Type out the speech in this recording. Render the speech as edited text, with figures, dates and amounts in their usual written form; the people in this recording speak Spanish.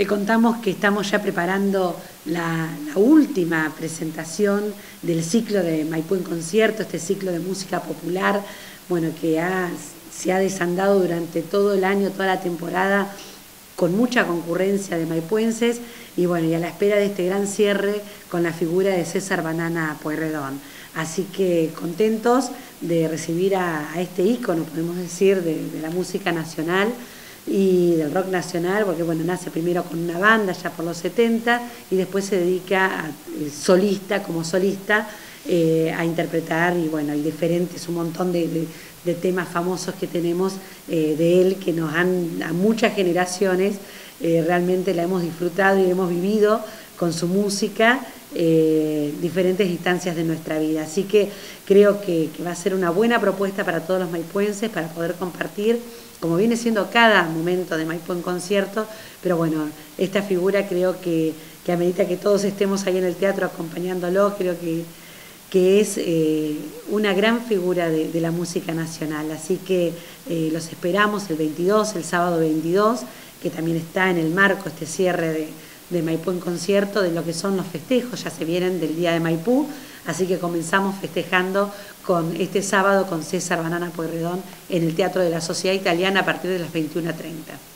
Te contamos que estamos ya preparando la última presentación del ciclo de Maipú en Concierto, este ciclo de música popular, bueno, que se ha desandado durante todo el año, toda la temporada, con mucha concurrencia de maipuenses y bueno, y a la espera de este gran cierre con la figura de César Banana Pueyrredón. Así que contentos de recibir a este ícono, podemos decir, de la música nacional y del rock nacional, porque bueno, nace primero con una banda ya por los 70 y después se dedica como solista a interpretar y bueno, hay diferentes, un montón de temas famosos que tenemos de él que a muchas generaciones realmente la hemos disfrutado y hemos vivido con su música diferentes instancias de nuestra vida. Así que creo que va a ser una buena propuesta para todos los maipuenses para poder compartir, como viene siendo cada momento de Maipú en Concierto, pero bueno, esta figura creo que amerita que todos estemos ahí en el teatro acompañándolo, creo que es una gran figura de la música nacional. Así que los esperamos el 22, el sábado 22, que también está en el marco este cierre de Maipú en Concierto, de lo que son los festejos, ya se vienen del Día de Maipú, así que comenzamos festejando con este sábado con César Banana Pueyrredón en el Teatro de la Sociedad Italiana a partir de las 21:30.